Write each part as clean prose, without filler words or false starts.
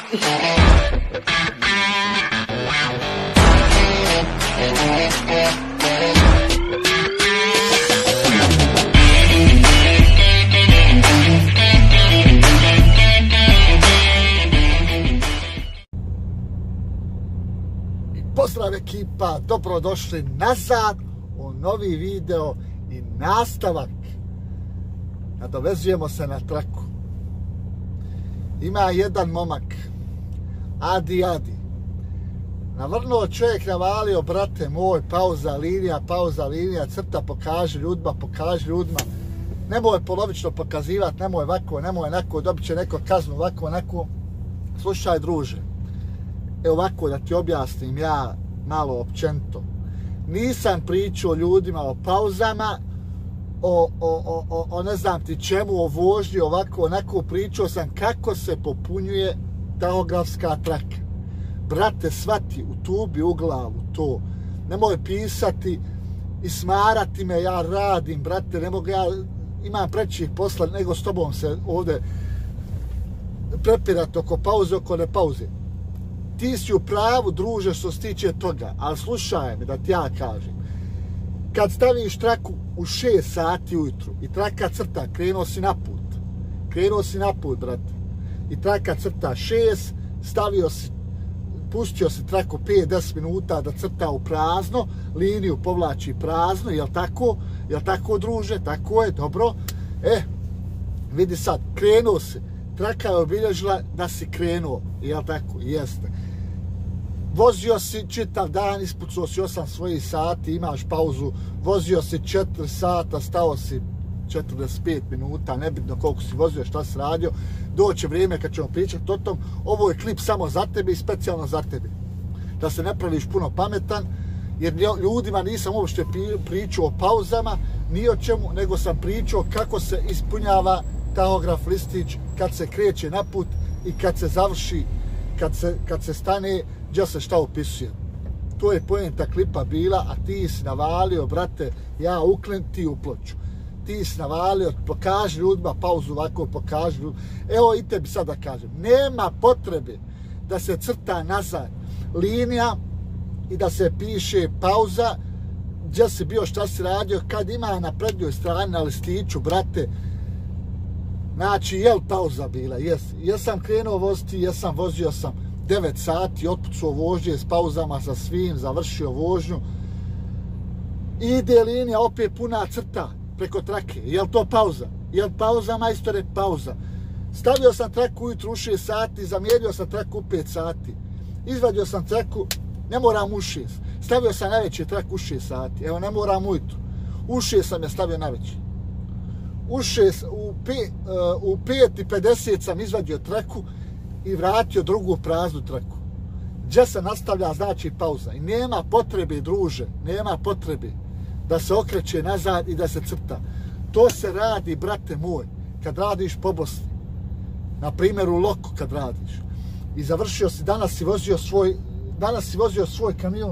Pozdrav ekipa, dobrodošli nazad u novi video i nastavak. Nadovezujemo se na traku. Ima jedan momak, Adi. Navrnuo čovjek, navalio, brate moj, pauza linija, crta, pokaži ljudima. Nemoj polovično pokazivati, nemoj ovako, nemoj onako, dobit će neko kaznu, ovako, onako. Slušaj druže, evo ovako da ti objasnim ja malo općenito. Nisam pričao ljudima o pauzama, o ne znam ti čemu, o vožnji, ovako, onako. Pričao sam kako se popunjuje tahografska traka. Brate, shvati, utubi u glavu to. Nemoj pisati i smarati me, ja radim, brate, ne mogu ja, imam prećih posla nego s tobom se ovdje prepirati oko pauze, oko ne pauze. Ti si u pravu, druže, što se tiče toga, ali slušaj me da ti ja kažem. Kad staviš traku u 6 sati ujutru i traka crta, krenuo si na put, brate. I traka crta 6, pustio si traku 5-10 minuta da crta u prazno, liniju povlači prazno, jel tako, druže? Tako je, dobro. Vidi sad, krenuo si, traka je obilježila da si krenuo, jel tako? Jeste. Vozio si čitav dan, ispucao si 8 svojih sati, imaš pauzu, vozio si 4 sata, stao si 45 minuta, nebitno koliko si vozio, šta si radio, doće vrijeme kad ćemo pričati o tom. Ovo je klip samo za tebe i specijalno za tebe. Da se ne praviš puno pametan, jer ljudima nisam uopšte pričao o pauzama, ni o čemu, nego sam pričao kako se ispunjava tahograf listić kad se kreće na put i kad se završi, kad se stane, gdje se šta upisuje. To je poenta klipa bila, a ti si navalio, brate, ja uklen, ti u ploču. Ti si navalio, pokaži ljudima pauzu ovako, pokaži ljudima. Evo i tebi sad da kažem, nema potrebe da se crta nazad linija i da se piše pauza, gdje si bio, šta si radio, kad ima na prednjoj strani na listiću, brate. Znači, jel pauza bila? Jesam krenuo voziti, vozio sam 9 sati, otpucao vožnje s pauzama sa svim, završio vožnju. Ide linija, opet puna crta preko trake. Jel to pauza? Jel pauza, majstore? Pauza. Stavio sam traku ujutru u 6 sati, zamjerio sam traku u 5 sati. Izvadio sam traku, ne moram u 6. Stavio sam najveći traku u 6 sati. Evo, ne moram ujutru. U 6 sam je stavio najveći. U 5:50 sam izvadio traku i vratio drugu praznu traku. Gdje se nastavlja, znači pauza. I nema potrebe, druže, nema potrebe da se okreće nazad i da se crta. To se radi, brate moj, kad radiš po Bosni. Na primjer u Loku kad radiš. I završio si, danas si vozio svoj kamion.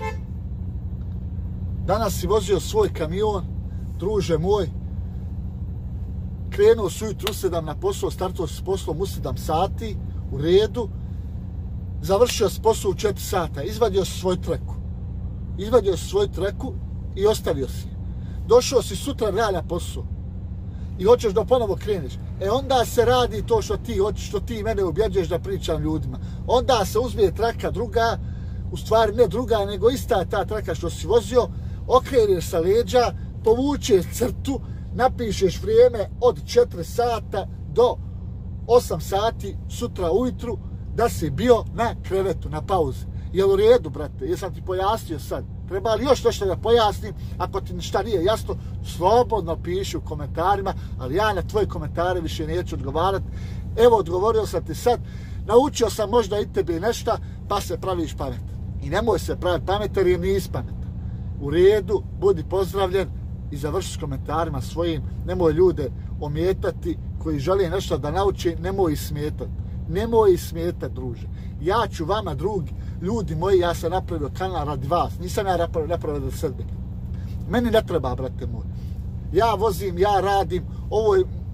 Druže moj. Krenuo si ujutru u 7 na posao, startuo si s poslom u 7 sati, u redu. Završio si posao u 4 sata, izvadio si svoju traku i ostavio si. Došao si sutra na posao i hoćeš da ponovo kreneš. Onda se radi to što ti hoćeš, što ti mene ubjeđuješ da pričam ljudima. Onda se uzme traka druga, u stvari ne druga, nego ista ta traka što si vozio, okreneš sa leđa, povučeš crtu, napišeš vrijeme od 4 sata do 8 sati sutra ujutru da si bio na krevetu, na pauzi. Jel u redu, brate? Jesam ti pojasnio sad? Treba li još nešto da pojasnim? Ako ti ništa nije jasno, slobodno piši u komentarima, ali ja na tvoje komentare više neću odgovarati. Evo, odgovorio sam ti sad, naučio sam možda i tebi nešto, pa se praviš pametan. I nemoj se praviti pametan jer nisi pametan. U redu, budi pozdravljen i završi s komentarima svojim. Nemoj ljude ometati koji žele nešto da nauči, nemoj ih smetati. Nemoj ih smetati, druže. Ja ću vama, drugi, ljudi moji, ja sam napravio kanal radi vas. Nisam ja napravio da sebe. Meni ne treba, brate moj. Ja vozim, ja radim, ovo je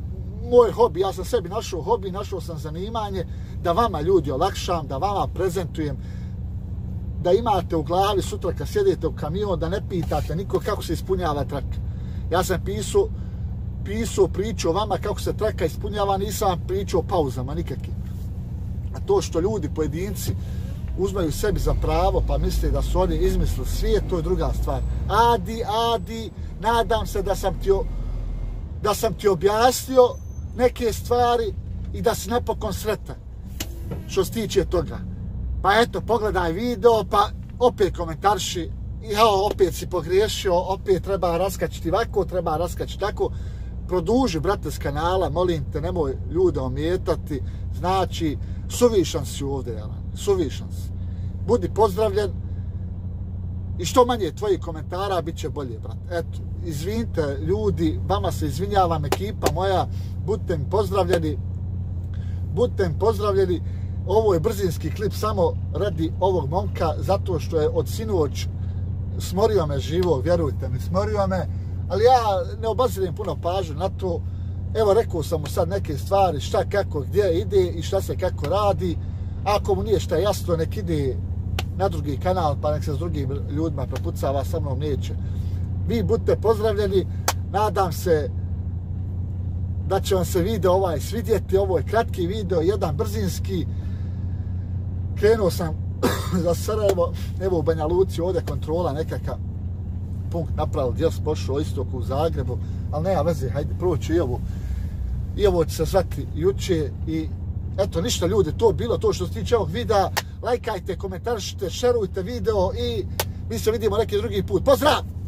moj hobi, ja sam sebi našao hobi, našao sam zanimanje da vama ljudi olakšam, da vama prezentujem, da imate u glavi sutra kad sjedete u kamion, da ne pitate niko kako se ispunjava traka. Ja sam pričao vama kako se traka ispunjava, nisam pričao o pauzama nikakvim. A to što ljudi, pojedinci, uzmaju sebi za pravo pa misle da su oni izmislili svijet, to je druga stvar. Adi, nadam se da sam ti objasnio neke stvari i da si napokon sretan što se tiče toga. Pa eto, pogledaj video, pa opet komentarši, jao, opet si pogriješio, opet treba raskačiti ovako, treba raskačiti tako. Produži, brate, s kanala, molim te, nemoj ljude ometati. Znači, suvišan si ovdje, Jalan, suvišan si. Budi pozdravljen i što manje tvojih komentara, bit će bolje, brate. Eto, izvinite ljudi, vama se izvinjavam, ekipa moja, budite mi pozdravljeni. Budite mi pozdravljeni. Ovo je brzinski klip samo radi ovog momka, zato što je od sinoć smorio me živo, vjerujte mi, smorio me, ali ja ne obazirem puno pažnje na to. Evo, rekao sam mu sad neke stvari, šta, kako, gdje ide i šta se kako radi. Ako mu nije šta jasno, nek ide na drugi kanal, pa nek se s drugim ljudima prepucava, sa mnom neće. Vi budite pozdravljeni, nadam se da će vam se video ovaj svidjeti. Ovo je kratki video, jedan brzinski. Krenuo sam za Sarajevo, evo u Banja Luci, ovdje kontrola nekakav punkt napravili, gdje sam pošao isto u Zagrebu, ali nema veze, hajde proći i ovo će se zvati juče i eto, ništa ljudi, to bilo to što se tiče ovog videa. Lajkajte, komentarišite, šerujte video i mi se vidimo neki drugi put. Pozdrav!